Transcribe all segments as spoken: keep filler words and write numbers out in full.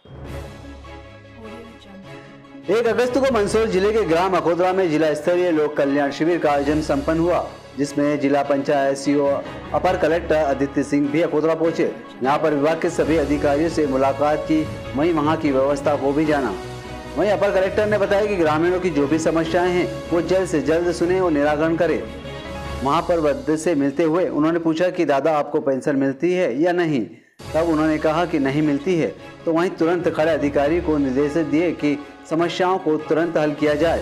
एक अगस्त को मंदसौर जिले के ग्राम अकोदरा में जिला स्तरीय लोक कल्याण शिविर का आयोजन संपन्न हुआ, जिसमें जिला पंचायत सीओ अपर कलेक्टर आदित्य सिंह भी अकोदरा पहुंचे। यहां पर विभाग के सभी अधिकारियों से मुलाकात की, वहीं वहां की व्यवस्था को भी जाना। वहीं अपर कलेक्टर ने बताया कि ग्रामीणों की जो भी समस्याएं हैं वो जल्द से जल्द सुने और निराकरण करें। वहां पर वृद्ध से मिलते हुए उन्होंने पूछा कि दादा आपको पेंशन मिलती है या नहीं। तब उन्होंने कहा कि नहीं मिलती है, तो वहीं तुरंत खड़े अधिकारी को निर्देश दिए कि समस्याओं को तुरंत हल किया जाए।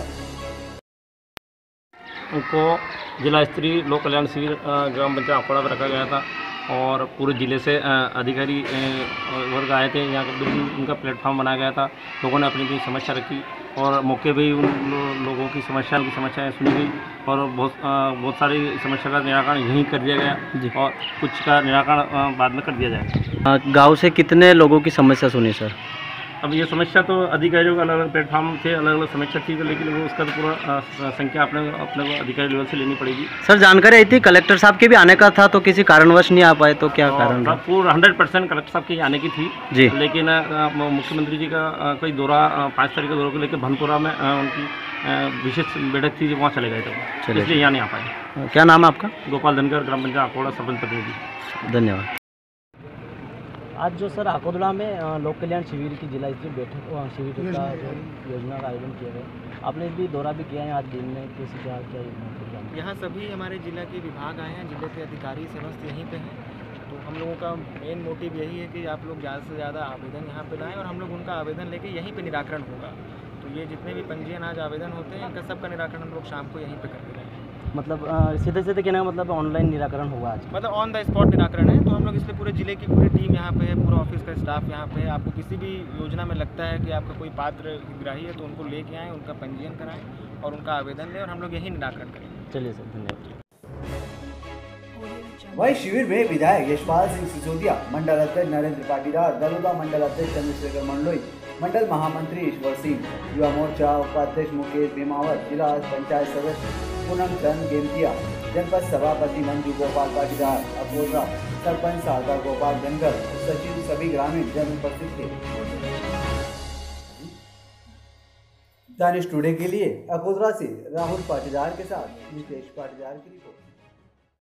उनको जिला स्तरीय लोक कल्याण शिविर ग्राम पंचायत अकोड़ा में रखा गया था और पूरे ज़िले से अधिकारी वर्ग आए थे। यहाँ का उनका प्लेटफॉर्म बनाया गया था। लोगों ने अपनी अपनी समस्या रखी और मौके पे ही उन लोगों की समस्या की समस्याएं सुनी गई और बहुत बहुत सारी समस्या का निराकरण यहीं कर दिया गया और कुछ का निराकरण बाद में कर दिया जाएगा। गांव से कितने लोगों की समस्या सुनी सर? अब ये समस्या तो अधिकारियों का अलग अलग प्लेटफॉर्म थे, अलग अलग समस्या थी, लेकिन वो उसका तो पूरा संख्या अपने अपने को अधिकारी लेवल से लेनी पड़ेगी। सर जानकारी आई थी कलेक्टर साहब के भी आने का था, तो किसी कारणवश नहीं आ पाए, तो क्या कारण? पूरा हंड्रेड परसेंट कलेक्टर साहब के आने की थी जी, लेकिन मुख्यमंत्री जी का कोई दौरा पाँच तारीख का दौरा को लेकर भनपुरा में उनकी विशेष बैठक थी, वहाँ चले गए थे, इसलिए यहाँ नहीं आ पाए। क्या नाम है आपका? गोपाल धनकर, ग्राम पंचायत अकोड़ा, सरपंच प्रतिनिधि। धन्यवाद। आज जो सर अकोदड़ा में लोक कल्याण शिविर की जिला स्तरीय बैठक शिविर का जो योजना का आयोजन किया गया, आपने भी दौरा भी किया है आज दिन में, कैसे क्या क्या योजना? यहाँ सभी हमारे जिला के विभाग आए हैं, जिले के अधिकारी समस्त यहीं पे हैं। तो हम लोगों का मेन मोटिव यही है कि आप लोग ज़्यादा से ज़्यादा आवेदन यहाँ पे लाएँ और हम लोग उनका आवेदन लेके यहीं पे निराकरण होगा। तो ये जितने भी पंजीयन आज आवेदन होते हैं, इनका सबका निराकरण हम लोग शाम को यहीं पे करते रहेंगे। मतलब सीधे सीधे कहने का मतलब ऑनलाइन निराकरण होगा आज? मतलब ऑन द स्पॉट निराकरण है। तो हम लोग इसलिए पूरे जिले की पूरी टीम यहाँ पे है, पूरा ऑफिस का स्टाफ यहाँ पे है। आपको किसी भी योजना में लगता है कि आपका कोई पात्र हितग्राही है, तो उनको लेके आएँ, उनका पंजीयन कराएं और उनका आवेदन लें और हम लोग यही निराकरण करेंगे। चलिए सर, धन्यवाद। वही शिविर में विधायक यशपाल सिंह सिसोदिया, मंडल अध्यक्ष नरेंद्र पाटीदार, दलोदा मंडल अध्यक्ष चंद्रशेखर मंडलोई, मंडल महामंत्री ईश्वर सिंह, युवा मोर्चा उपाध्यक्ष मुकेश भीमावत, जिला पंचायत सदस्य पूनम चंद गेमतिया, जनपद सभापति मंजू गोपाल पाटीदार अकोदरा, सरपंच शारदा गोपाल धनकर, सचिव सभी ग्रामीण जन उपस्थित थे। दानिश टुडे के लिए अकोदरा से राहुल पाटीदार के साथ नितेश पाटीदार की रिपोर्ट।